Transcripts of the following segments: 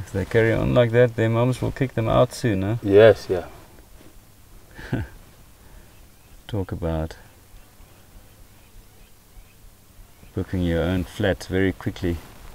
If they carry on like that, their moms will kick them out soon, huh? Yes, yeah. Talk about booking your own flat very quickly.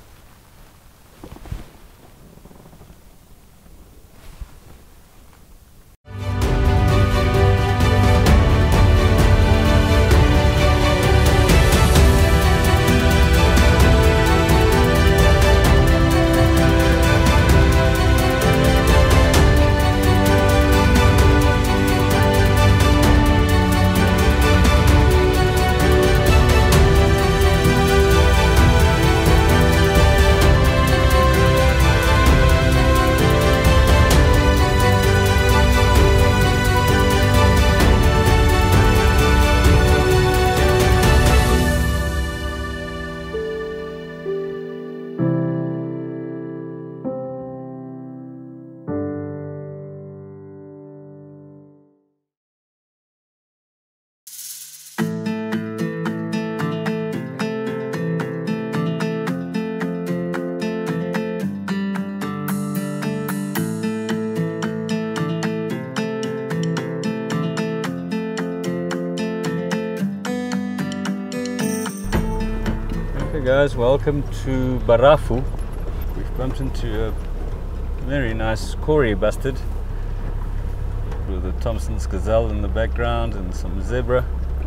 Guys, welcome to Barafu. We've bumped into a very nice kori bustard with a Thompson's gazelle in the background and some zebra.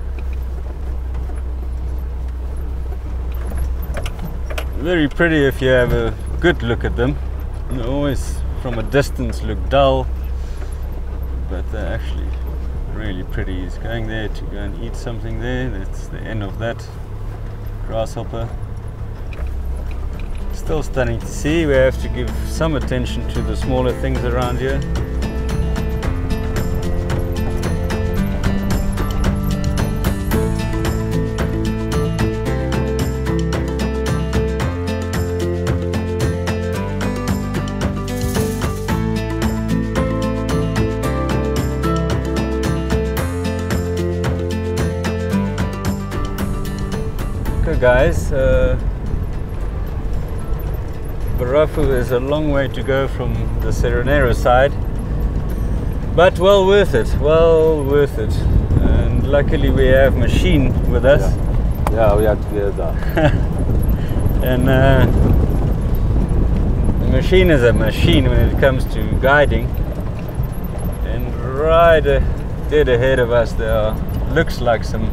Very pretty if you have a good look at them. They always from a distance look dull, but they're actually really pretty. He's going there to go and eat something there. That's the end of that grasshopper. Still stunning to see. We have to give some attention to the smaller things around here. Okay guys, Barafu is a long way to go from the Seronera side, but well worth it, and luckily we have Machine with us. Yeah, we are together. And the Machine is a machine when it comes to guiding, and right dead ahead of us there are, looks like some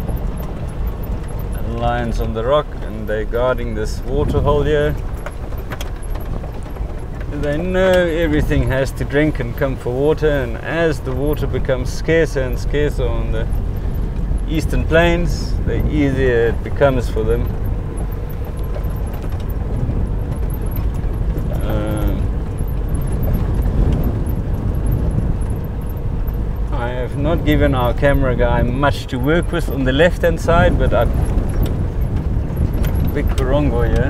lions on the rock, and they're guarding this water hole here. They know everything has to drink and come for water, and as the water becomes scarcer and scarcer on the eastern plains, the easier it becomes for them. I have not given our camera guy much to work with on the left hand side, but big korongo here.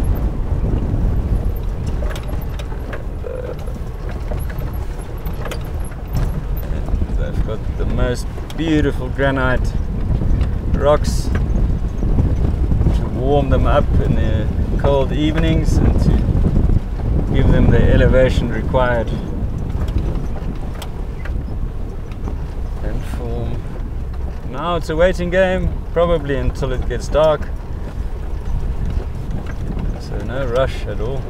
They've got the most beautiful granite rocks to warm them up in the cold evenings and to give them the elevation required. And for now it's a waiting game, probably until it gets dark. So no rush at all.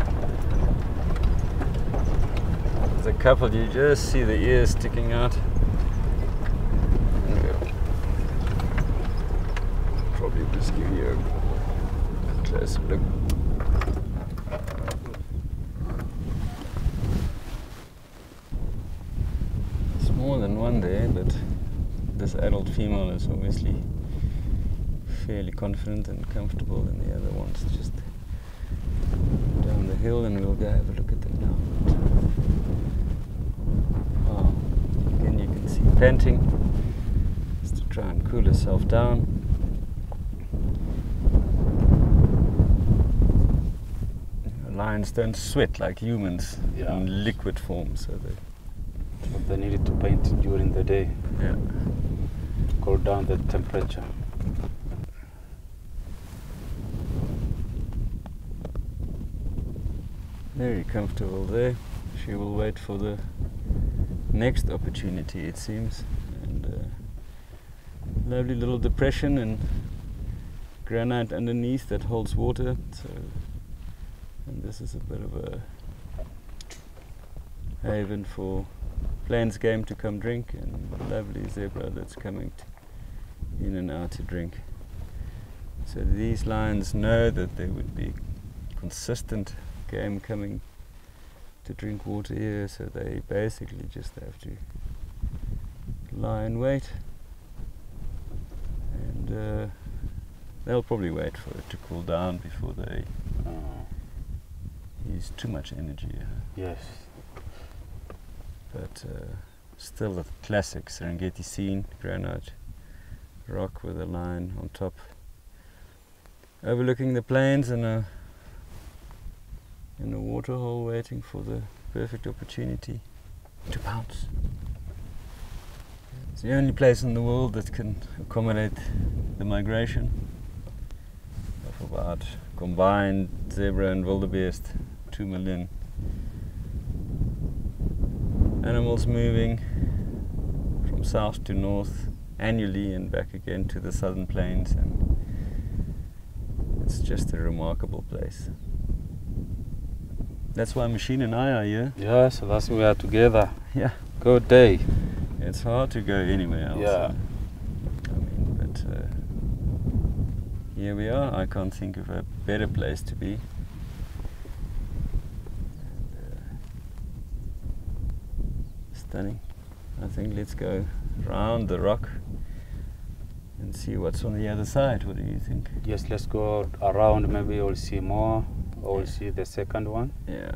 There's a couple, you just see the ears sticking out. Probably just give you a closer look. There's more than one there, but this adult female is obviously fairly confident and comfortable, and the other one's just down the hill, and we'll go have a look at them now. Wow. Again, you can see panting just to try and cool herself down. Lions don't sweat like humans in liquid form, so they needed to paint during the day. Yeah. Cool down the temperature. Very comfortable there. She will wait for the next opportunity, it seems. And lovely little depression and granite underneath that holds water. So, and this is a bit of a haven for plains game to come drink, and lovely zebra that's coming in and out to drink. So these lions know that there would be consistent game coming to drink water here, so they basically just have to lie in wait, and they'll probably wait for it to cool down before they use too much energy. Yes. But still a classic Serengeti scene, granite rock with a lion on top, overlooking the plains, and a waterhole waiting for the perfect opportunity to pounce. It's the only place in the world that can accommodate the migration of about combined zebra and wildebeest, 2 million animals moving from south to north annually and back again to the southern plains, and it's just a remarkable place. That's why Machine and I are here. Yeah, so that's why we are together. Yeah. Good day. It's hard to go anywhere else. Yeah. I mean, but here we are. I can't think of a better place to be. Stunning. I think let's go round the rock and see what's on the other side. What do you think? Yes, let's go around. Maybe we'll see more, or we'll see the second one. Yeah.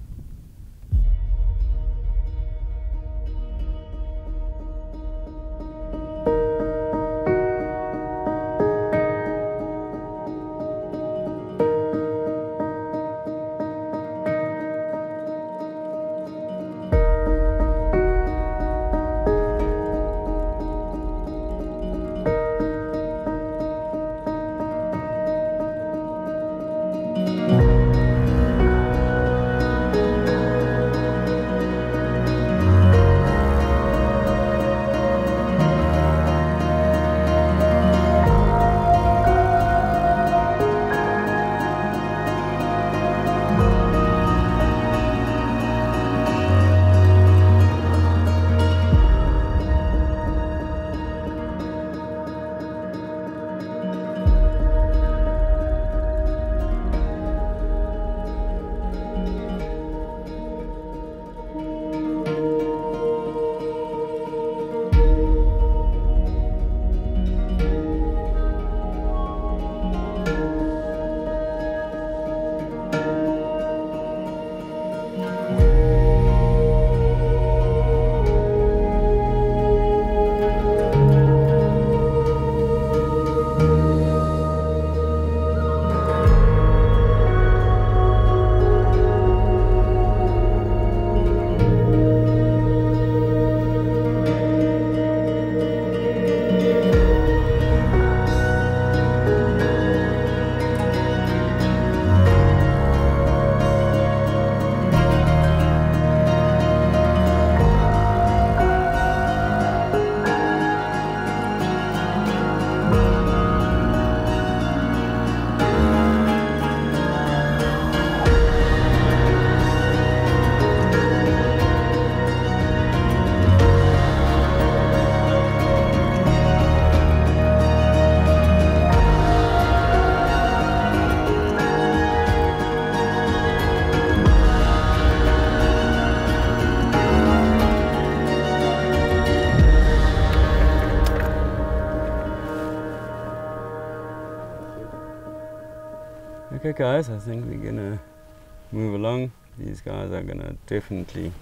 Okay guys, I think we're gonna move along. These guys are gonna definitely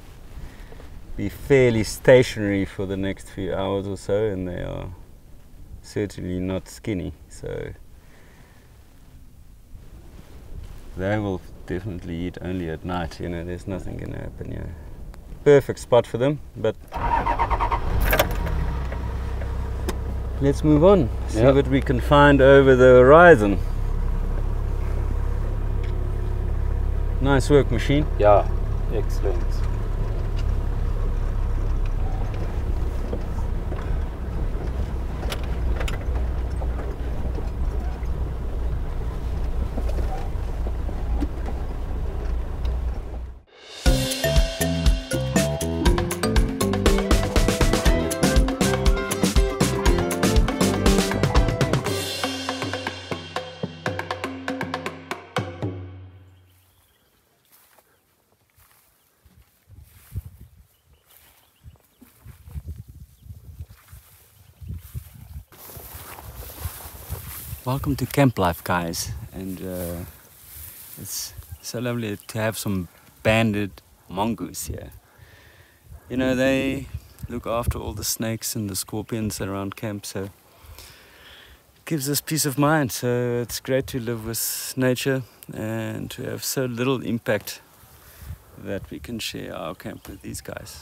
be fairly stationary for the next few hours or so, and they are certainly not skinny, so they will definitely eat only at night. You know, there's nothing gonna happen here. Perfect spot for them, but let's move on, see what we can find over the horizon. Nice work, machine. Yeah, excellent. Welcome to camp life, guys, and it's so lovely to have some banded mongoose here. You know, they look after all the snakes and the scorpions around camp, so it gives us peace of mind. So it's great to live with nature and to have so little impact that we can share our camp with these guys.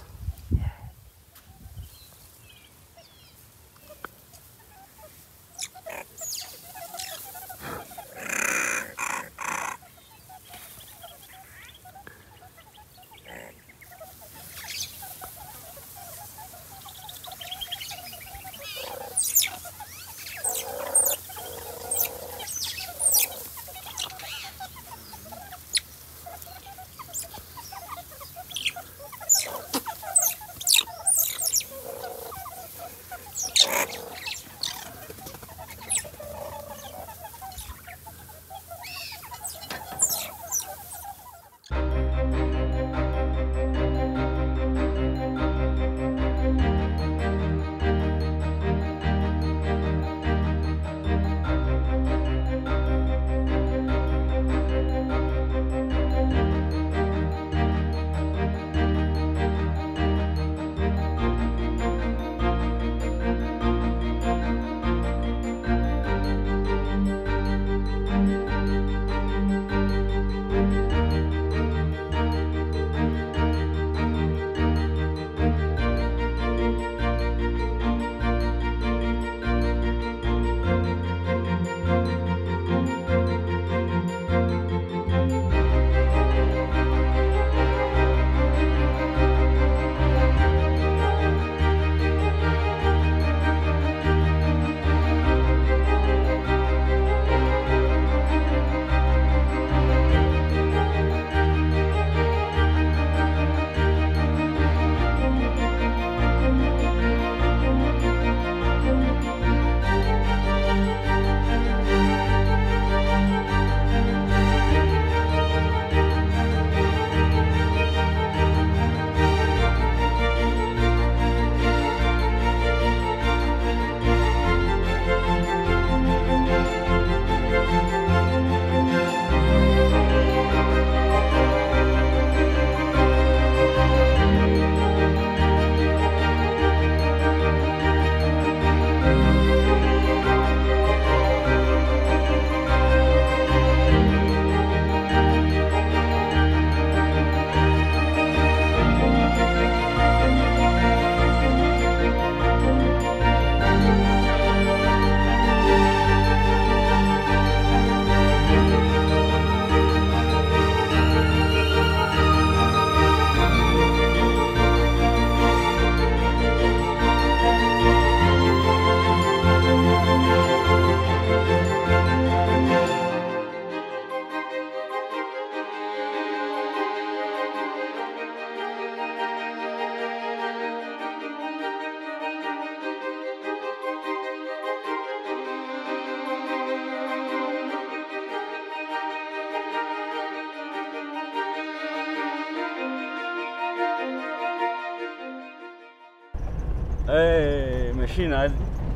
Hey, machine, I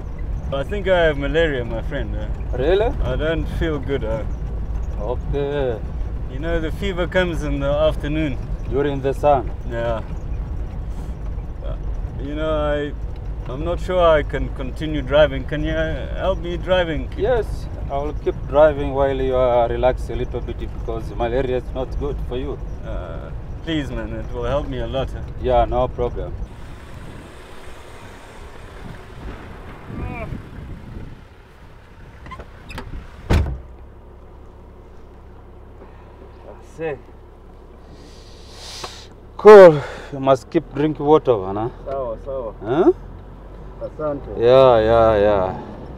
think I have malaria, my friend. Really? I don't feel good. Okay. You know, the fever comes in the afternoon. During the sun? Yeah. You know, I'm not sure I can continue driving. Can you help me driving? Yes, I will keep driving while you are relaxed a little bit because malaria is not good for you. Please, man, it will help me a lot. Yeah, no problem. That's it. Cool. You must keep drinking water, Vana. Sawa, sawa. Huh? Asante. Yeah.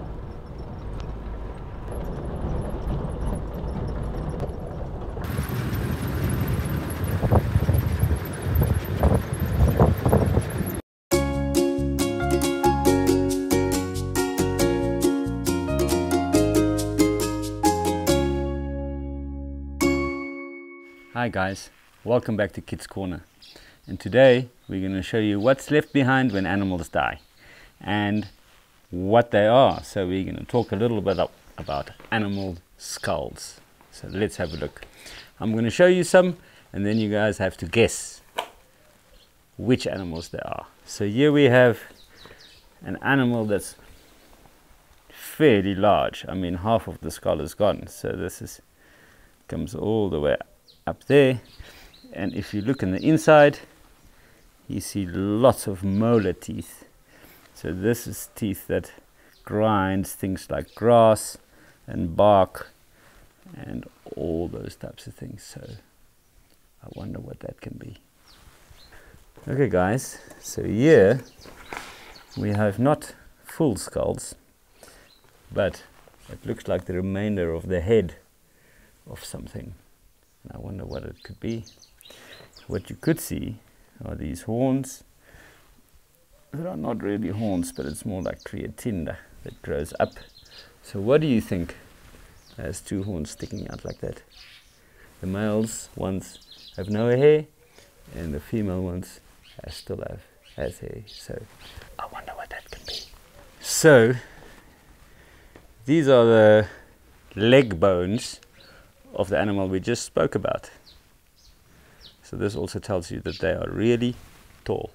Hi guys, welcome back to Kids Corner, and today we're going to show you what's left behind when animals die and what they are. So we're going to talk a little bit about animal skulls. So let's have a look. I'm going to show you some and then you guys have to guess which animals they are. So here we have an animal that's fairly large. I mean, half of the skull is gone, so this comes all the way up there, and if you look in the inside you see lots of molar teeth. So this is teeth that grinds things like grass and bark and all those types of things. So I wonder what that can be. Okay guys, so here we have not full skulls, but it looks like the remainder of the head of something. I wonder what it could be. What you could see are these horns. They are not really horns, but it's more like creatinda that grows up. So what do you think has two horns sticking out like that? The males ones have no hair, and the female ones still has hair. So I wonder what that can be. So these are the leg bones of the animal we just spoke about. So this also tells you that they are really tall.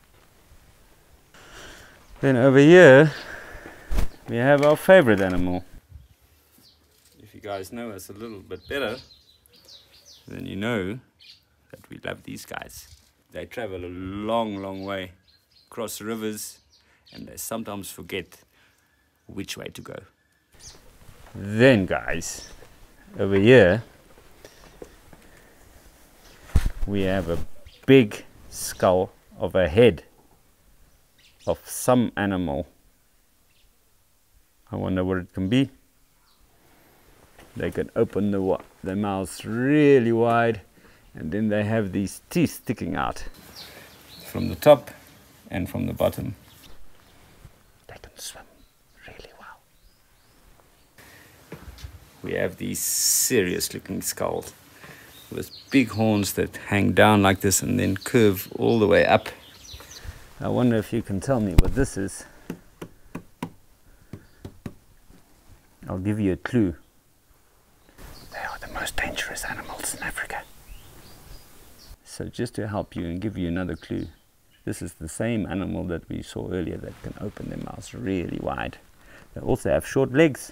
Then over here we have our favorite animal. If you guys know us a little bit better, then you know that we love these guys. They travel a long way, cross rivers, and they sometimes forget which way to go. Then guys, over here we have a big skull of a head of some animal. I wonder what it can be. They can open their mouths really wide, and then they have these teeth sticking out from the top and from the bottom. They can swim really well. We have these serious looking skulls with big horns that hang down like this and then curve all the way up. I wonder if you can tell me what this is. I'll give you a clue. They are the most dangerous animals in Africa. So just to help you and give you another clue, this is the same animal that we saw earlier that can open their mouths really wide. They also have short legs.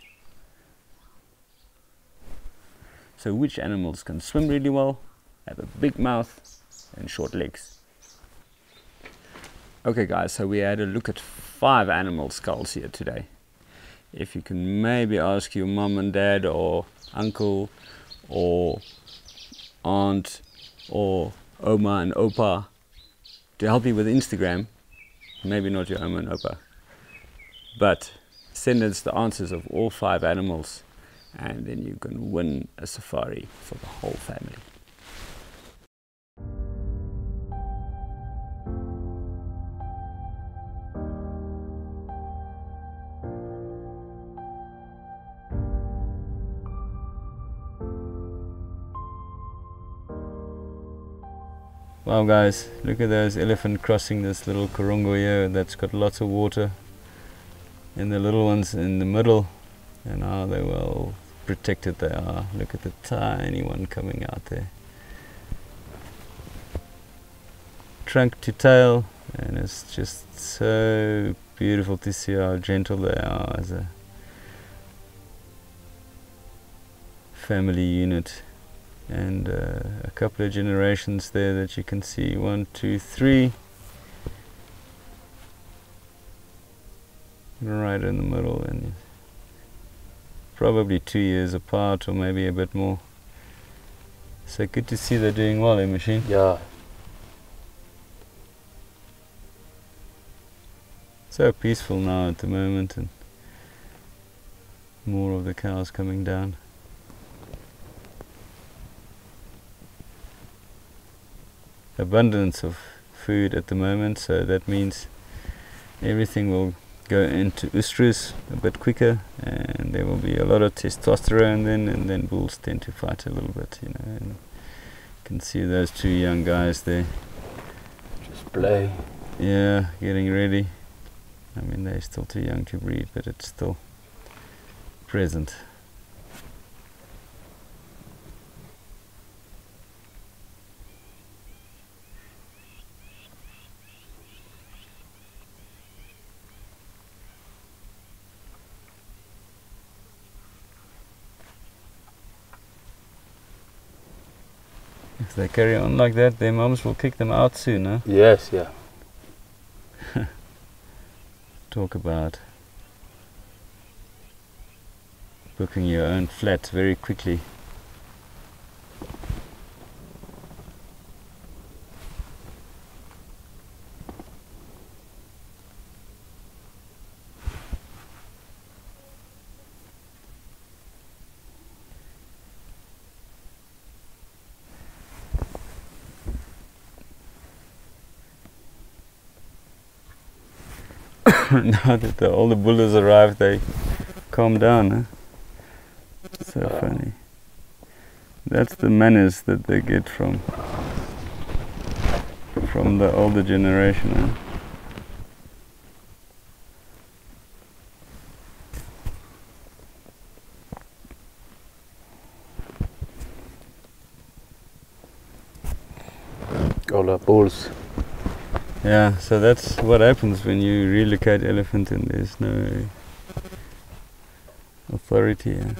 So which animals can swim really well, have a big mouth and short legs? Okay guys, so we had a look at 5 animal skulls here today. If you can maybe ask your mom and dad or uncle or aunt or Oma and Opa to help you with Instagram, maybe not your Oma and Opa, but send us the answers of all 5 animals, and then you can win a safari for the whole family. Wow guys, look at those elephants crossing this little korongo here that's got lots of water, and the little ones in the middle, and how they well protected they are. Look at the tiny one coming out there. Trunk to tail, and it's just so beautiful to see how gentle they are as a family unit. And a couple of generations there that you can see, 1, 2, 3, right in the middle, and probably 2 years apart or maybe a bit more. So good to see they're doing well, eh, Machine? Yeah, so peaceful now at the moment, and more of the cows coming down. Abundance of food at the moment, so that means everything will go into oestrus a bit quicker, and there will be a lot of testosterone then, and then bulls tend to fight a little bit, you know. And you can see those two young guys there. Just play. Yeah, getting ready. I mean, they're still too young to breed, but it's still present. If they carry on like that, their mums will kick them out soon, huh? Yes, yeah. Talk about booking your own flat very quickly. Now that all the bulls arrived, they calm down, huh? So funny. That's the manners that they get from the older generation, huh? All the bulls. Yeah, so that's what happens when you relocate elephant and there's no authority. Yeah.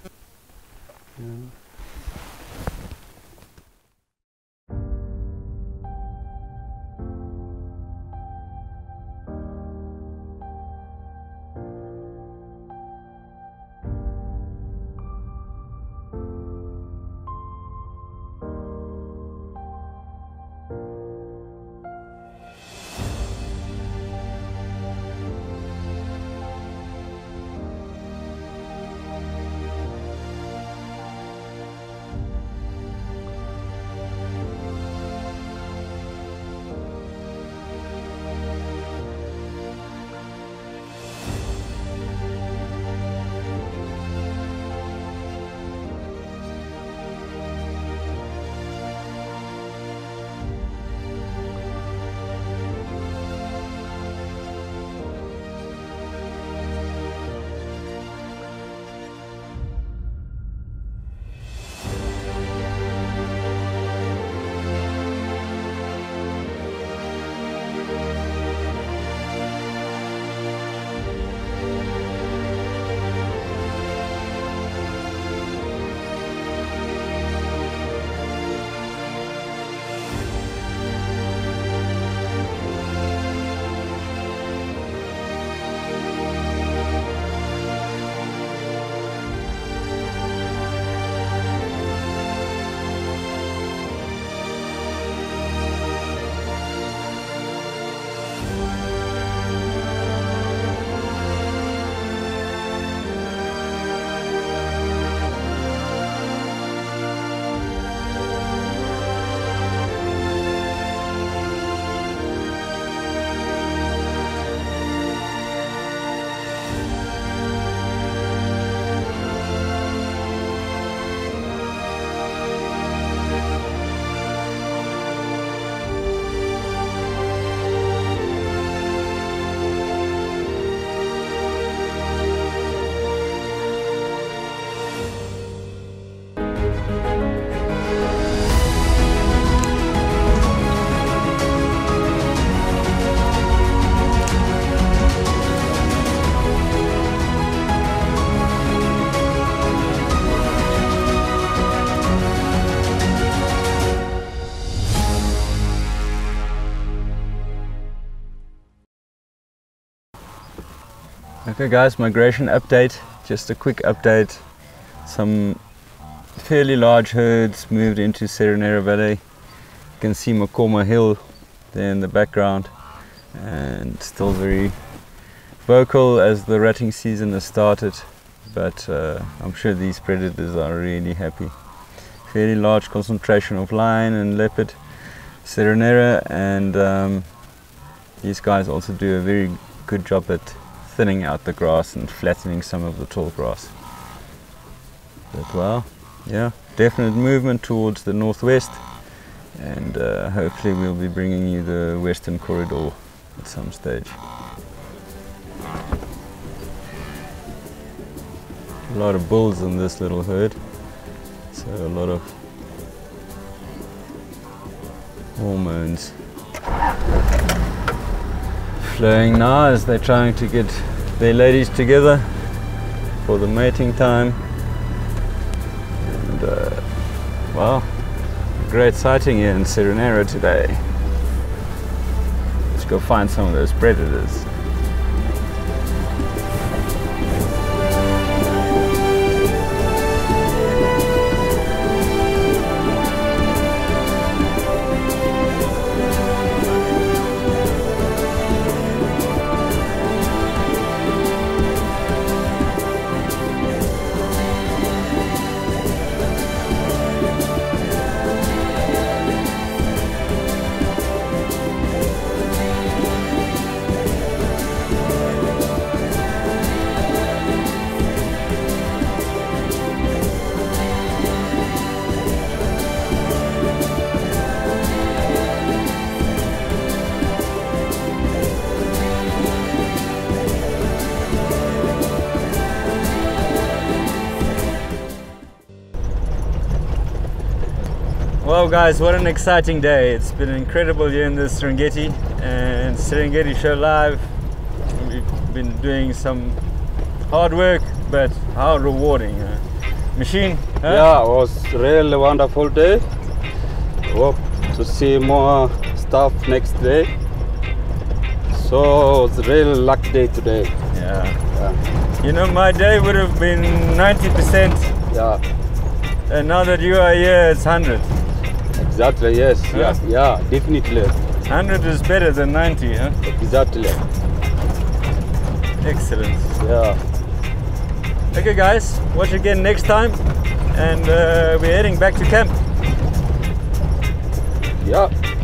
Okay guys, migration update, just a quick update. Some fairly large herds moved into Seronera Valley. You can see Makoma Hill there in the background, and still very vocal as the rutting season has started, but I'm sure these predators are really happy. Fairly large concentration of lion and leopard, Seronera, and these guys also do a very good job at thinning out the grass and flattening some of the tall grass. But well, yeah, definite movement towards the northwest, and hopefully we'll be bringing you the western corridor at some stage. A lot of bulls in this little herd, so a lot of hormones flowing now as they're trying to get their ladies together for the mating time. And well, great sighting here in Seronera today. Let's go find some of those predators. Well guys, what an exciting day. It's been incredible here in the Serengeti and Serengeti Show Live. We've been doing some hard work, but how rewarding. Machine? Huh? Yeah, it was really wonderful day. Hope to see more stuff next day. So it's a really lucky day today. Yeah. You know, my day would have been 90%. Yeah. And now that you are here, it's 100. Exactly, yes. Huh? Yeah, definitely. 100 is better than 90, huh? Exactly. Excellent. Yeah. Okay guys, watch again next time, and we're heading back to camp. Yeah.